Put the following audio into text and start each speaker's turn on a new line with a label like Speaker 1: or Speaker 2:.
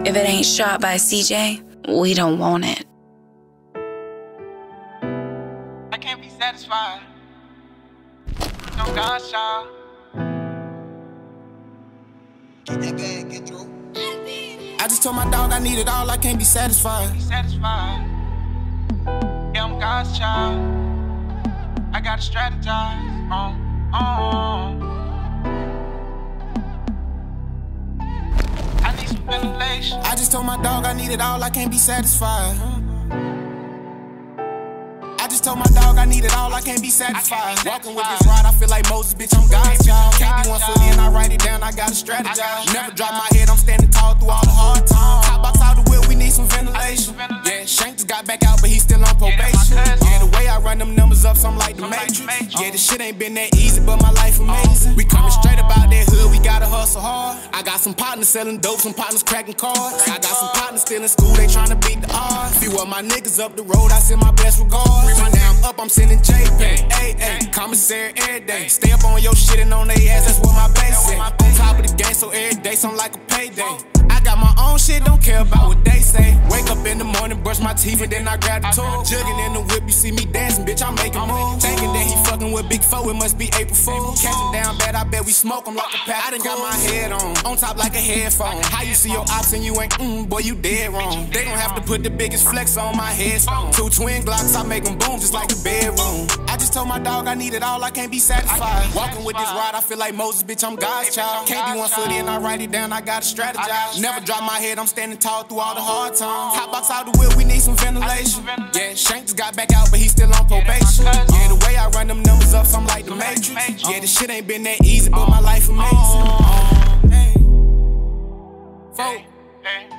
Speaker 1: If it ain't shot by CJ, we don't want it.
Speaker 2: I can't be satisfied. No gunshot.
Speaker 3: Get that bag, get through.
Speaker 4: I just told my dog I need it all, I can't be satisfied.
Speaker 2: Yeah, I'm God's child. I gotta strategize. I need some ventilation.
Speaker 4: I just told my dog I need it all, I can't be satisfied. I just told my dog I need it all, I can't be satisfied. Walking with this rod, I feel like Moses, bitch, I'm God's child. Can't be 1 foot in, I write it down, I gotta strategize. Never drop my head, I'm standing tall through all the hard times. Hot box out the wheel, we need some ventilation. Yeah, Shank just got back out, but he's still on probation. Yeah, the way I run them numbers up, something like the Matrix. Yeah, this shit ain't been that easy, but my life amazing. We coming straight about that hood, we gotta hustle hard. I got some partners selling dope, some partners cracking cards. I got some partners still in school, they tryna beat the odds. Few of my niggas up the road, I send my best regards. Now I'm up, I'm sending JPay, ayy, commissary every day. Stay up on your shit and on they ass, that's what my base is. On top of the game, so every day, something like a payday. I got my own shit, don't care about what they say. Wake up in the morning, brush my teeth, and then I grab the tool. Jugging in the whip, you see me dancing, bitch, I'm making moves. Thinking that he fucking with Big Foe, it must be April Fool's. Catch him down bad, I bet we smoke him like a pack. I done got my head on top like a headphone. How you see your ops and you ain't, boy, you dead wrong. They gon' have to put the biggest flex on my headphone. 2 twin Glocks, I make them boom just like a bedroom. I just told my dog I need it all, I can't be satisfied. Walking with this rod, I feel like Moses, bitch, I'm God's child. Can't be 1 foot in, I write it down, I gotta strategize. Never drop my head, I'm standing tall through all the hard times. Hot box out the wheel, we need some ventilation. Yeah, Shank just got back out, but he's still on probation. Yeah, the way I run them numbers up, something like the Matrix. Yeah, this shit ain't been that easy, but my life amazing. Hey.